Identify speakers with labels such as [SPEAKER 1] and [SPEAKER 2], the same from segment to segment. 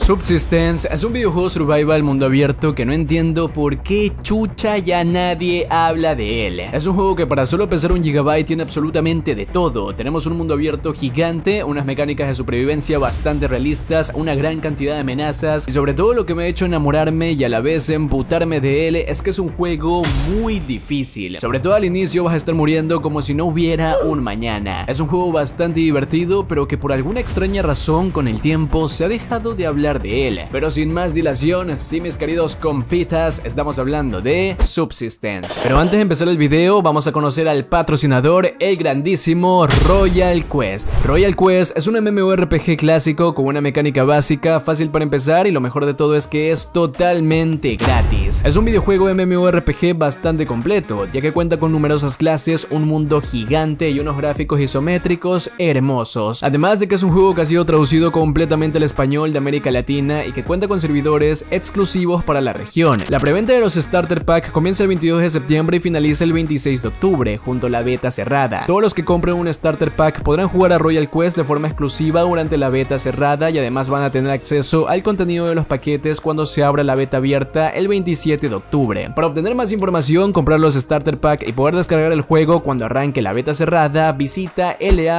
[SPEAKER 1] Subsistence es un videojuego survival mundo abierto que no entiendo por qué chucha ya nadie habla de él. Es un juego que para solo pesar 1 GB tiene absolutamente de todo. Tenemos un mundo abierto gigante, unas mecánicas de supervivencia bastante realistas, una gran cantidad de amenazas y sobre todo lo que me ha hecho enamorarme y a la vez emputarme de él es que es un juego muy difícil. Sobre todo al inicio vas a estar muriendo como si no hubiera un mañana. Es un juego bastante divertido, pero que por alguna extraña razón con el tiempo se ha dejado de hablar de él. Pero sin más dilación, sí mis queridos compitas, estamos hablando de Subsistence. Pero antes de empezar el video vamos a conocer al patrocinador, el grandísimo Royal Quest. Royal Quest es un MMORPG clásico con una mecánica básica, fácil para empezar y lo mejor de todo es que es totalmente gratis. Es un videojuego MMORPG bastante completo, ya que cuenta con numerosas clases, un mundo gigante y unos gráficos isométricos hermosos. Además de que es un juego que ha sido traducido completamente al español de América Latina y que cuenta con servidores exclusivos para la región. La preventa de los Starter Pack comienza el 22 de septiembre y finaliza el 26 de octubre, junto a la beta cerrada. Todos los que compren un Starter Pack podrán jugar a Royal Quest de forma exclusiva durante la beta cerrada y además van a tener acceso al contenido de los paquetes cuando se abra la beta abierta el 27 de octubre. Para obtener más información, comprar los Starter Pack y poder descargar el juego cuando arranque la beta cerrada, visita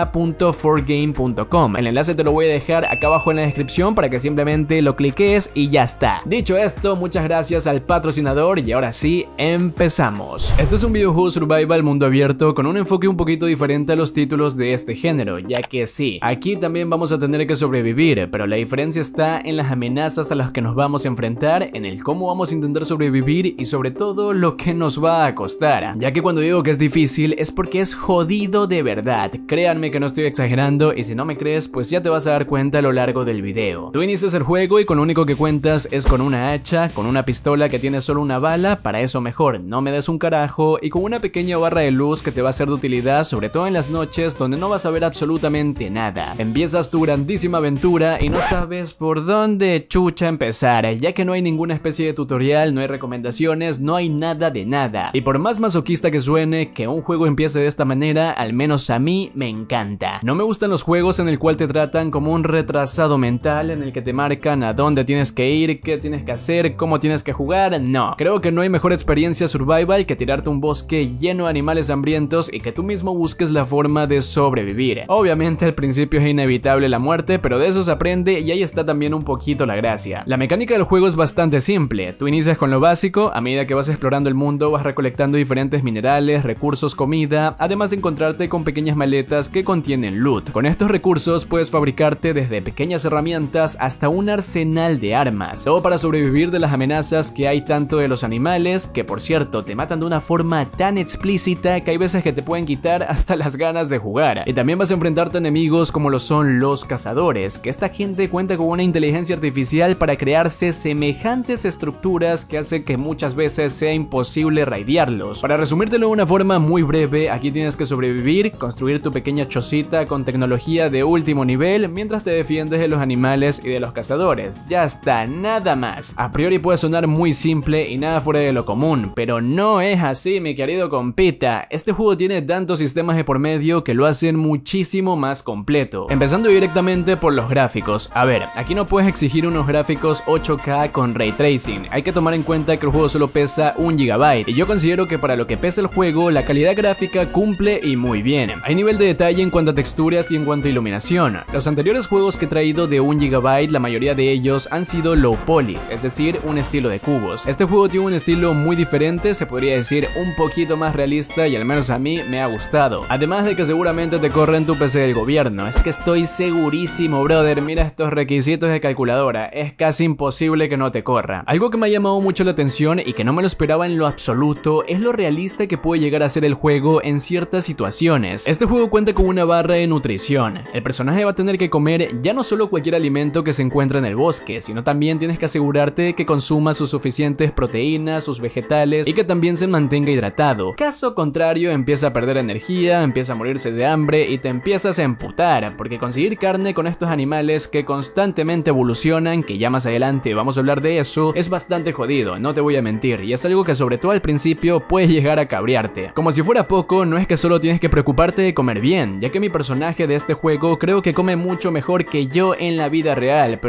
[SPEAKER 1] la.4game.com. El enlace te lo voy a dejar acá abajo en la descripción para que simplemente lo cliques y ya está. Dicho esto, muchas gracias al patrocinador y ahora sí, empezamos. Este es un videojuego survival mundo abierto con un enfoque un poquito diferente a los títulos de este género, ya que sí, aquí también vamos a tener que sobrevivir, pero la diferencia está en las amenazas a las que nos vamos a enfrentar, en el cómo vamos a intentar sobrevivir y sobre todo lo que nos va a costar, ya que cuando digo que es difícil es porque es jodido de verdad. Créanme que no estoy exagerando y si no me crees pues ya te vas a dar cuenta a lo largo del video. Tú inicias el juego y con lo único que cuentas es con una hacha, con una pistola que tiene solo una bala, para eso mejor no me des un carajo, y con una pequeña barra de luz que te va a ser de utilidad sobre todo en las noches donde no vas a ver absolutamente nada. Empiezas tu grandísima aventura y no sabes por dónde chucha empezar, ya que no hay ninguna especie de tutorial, no hay recomendaciones, no hay nada de nada. Y por más masoquista que suene que un juego empiece de esta manera, al menos a mí me encanta. No me gustan los juegos en el cual te tratan como un retrasado mental, en el que te marcan a dónde tienes que ir, qué tienes que hacer, cómo tienes que jugar. No, creo que no hay mejor experiencia survival que tirarte un bosque lleno de animales hambrientos y que tú mismo busques la forma de sobrevivir. Obviamente al principio es inevitable la muerte, pero de eso se aprende y ahí está también un poquito la gracia. La mecánica del juego es bastante simple. Tú inicias con lo básico, a medida que vas explorando el mundo vas recolectando diferentes minerales, recursos, comida, además de encontrarte con pequeñas maletas que contienen loot. Con estos recursos puedes fabricarte desde pequeñas herramientas hasta un arsenal de armas, todo para sobrevivir de las amenazas que hay tanto de los animales, que por cierto te matan de una forma tan explícita que hay veces que te pueden quitar hasta las ganas de jugar. Y también vas a enfrentarte a enemigos como lo son los cazadores, que esta gente cuenta con una inteligencia artificial para crearse semejantes estructuras que hace que muchas veces sea imposible raidearlos. Para resumírtelo de una forma muy breve, aquí tienes que sobrevivir, construir tu pequeña chocita con tecnología de último nivel mientras te defiendes de los animales y de los cazadores. Ya está, nada más. A priori puede sonar muy simple y nada fuera de lo común, pero no es así, mi querido compita. Este juego tiene tantos sistemas de por medio que lo hacen muchísimo más completo. Empezando directamente por los gráficos. A ver, aquí no puedes exigir unos gráficos 8K con Ray Tracing. Hay que tomar en cuenta que el juego solo pesa 1 GB y yo considero que para lo que pesa el juego, la calidad gráfica cumple y muy bien. Hay nivel de detalle en cuanto a texturas y en cuanto a iluminación. Los anteriores juegos que he traído de 1 GB, la mayoría de ellos han sido low poly, es decir, un estilo de cubos. Este juego tiene un estilo muy diferente, se podría decir un poquito más realista y al menos a mí me ha gustado. Además de que seguramente te corre en tu PC del gobierno, es que estoy segurísimo, brother, mira estos requisitos de calculadora, es casi imposible que no te corra. Algo que me ha llamado mucho la atención y que no me lo esperaba en lo absoluto es lo realista que puede llegar a ser el juego en ciertas situaciones. Este juego cuenta con una barra de nutrición. El personaje va a tener que comer ya no solo cualquier alimento que se encuentra en el bosque, sino también tienes que asegurarte de que consuma sus suficientes proteínas, sus vegetales y que también se mantenga hidratado. Caso contrario, empieza a perder energía, empieza a morirse de hambre y te empiezas a emputar, porque conseguir carne con estos animales que constantemente evolucionan, que ya más adelante vamos a hablar de eso, es bastante jodido, no te voy a mentir, y es algo que sobre todo al principio puede llegar a cabrearte. Como si fuera poco, no es que solo tienes que preocuparte de comer bien, ya que mi personaje de este juego creo que come mucho mejor que yo en la vida real, pero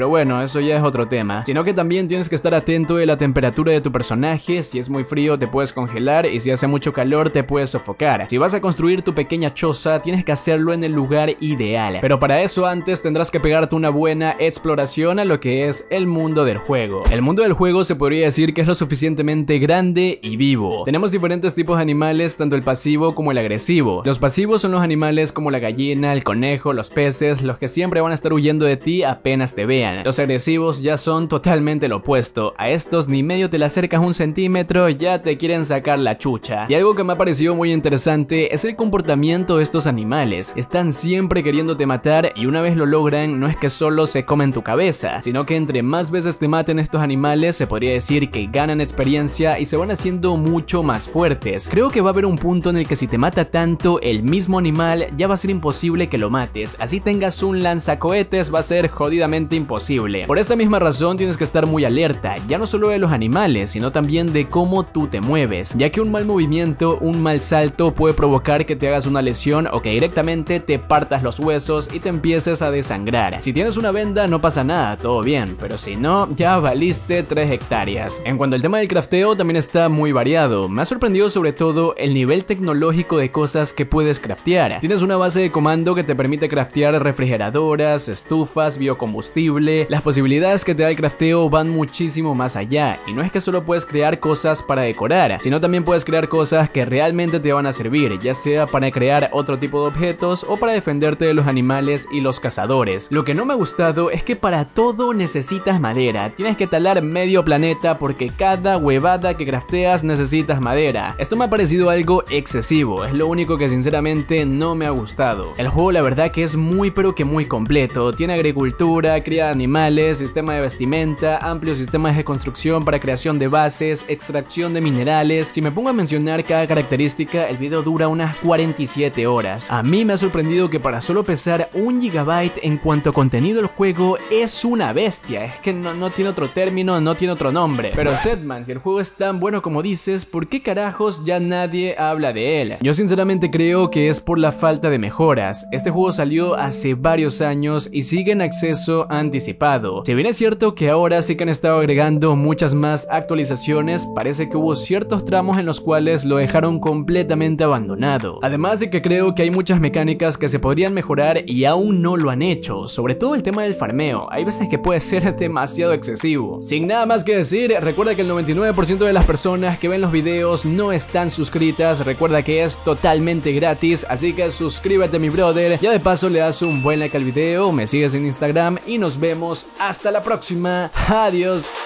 [SPEAKER 1] pero bueno, eso ya es otro tema. Sino que también tienes que estar atento de la temperatura de tu personaje. Si es muy frío te puedes congelar y si hace mucho calor te puedes sofocar. Si vas a construir tu pequeña choza tienes que hacerlo en el lugar ideal, pero para eso antes tendrás que pegarte una buena exploración a lo que es el mundo del juego. El mundo del juego se podría decir que es lo suficientemente grande y vivo. Tenemos diferentes tipos de animales, tanto el pasivo como el agresivo. Los pasivos son los animales como la gallina, el conejo, los peces, los que siempre van a estar huyendo de ti apenas te vean. Los agresivos ya son totalmente lo opuesto. A estos ni medio te le acercas un centímetro, ya te quieren sacar la chucha. Y algo que me ha parecido muy interesante es el comportamiento de estos animales. Están siempre queriéndote matar y una vez lo logran, no es que solo se comen tu cabeza, sino que entre más veces te maten estos animales, se podría decir que ganan experiencia y se van haciendo mucho más fuertes. Creo que va a haber un punto en el que si te mata tanto el mismo animal, ya va a ser imposible que lo mates. Así tengas un lanzacohetes, va a ser jodidamente imposible. Por esta misma razón tienes que estar muy alerta, ya no solo de los animales, sino también de cómo tú te mueves, ya que un mal movimiento, un mal salto puede provocar que te hagas una lesión o que directamente te partas los huesos y te empieces a desangrar. Si tienes una venda no pasa nada, todo bien, pero si no, ya valiste 3 hectáreas. En cuanto al tema del crafteo, también está muy variado. Me ha sorprendido sobre todo el nivel tecnológico de cosas que puedes craftear. Tienes una base de comando que te permite craftear refrigeradoras, estufas, biocombustible. Las posibilidades que te da el crafteo van muchísimo más allá, y no es que solo puedes crear cosas para decorar, sino también puedes crear cosas que realmente te van a servir, ya sea para crear otro tipo de objetos o para defenderte de los animales y los cazadores. Lo que no me ha gustado es que para todo necesitas madera. Tienes que talar medio planeta porque cada huevada que crafteas necesitas madera. Esto me ha parecido algo excesivo, es lo único que sinceramente no me ha gustado. El juego la verdad que es muy pero que muy completo. Tiene agricultura, cría de animales, sistema de vestimenta, amplios sistemas de construcción para creación de bases, extracción de minerales. Si me pongo a mencionar cada característica, el video dura unas 47 horas. A mí me ha sorprendido que para solo pesar 1 GB en cuanto a contenido el juego es una bestia. Es que no tiene otro término, no tiene otro nombre. Pero Setman, si el juego es tan bueno como dices, ¿por qué carajos ya nadie habla de él? Yo sinceramente creo que es por la falta de mejoras. Este juego salió hace varios años y sigue en acceso anticipado. Si bien es cierto que ahora sí que han estado agregando muchas más actualizaciones, parece que hubo ciertos tramos en los cuales lo dejaron completamente abandonado. Además de que creo que hay muchas mecánicas que se podrían mejorar y aún no lo han hecho, sobre todo el tema del farmeo. Hay veces que puede ser demasiado excesivo. Sin nada más que decir, recuerda que el 99% de las personas que ven los videos no están suscritas. Recuerda que es totalmente gratis, así que suscríbete mi brother. Ya de paso le das un buen like al video, me sigues en Instagram y nos vemos hasta la próxima. Adiós.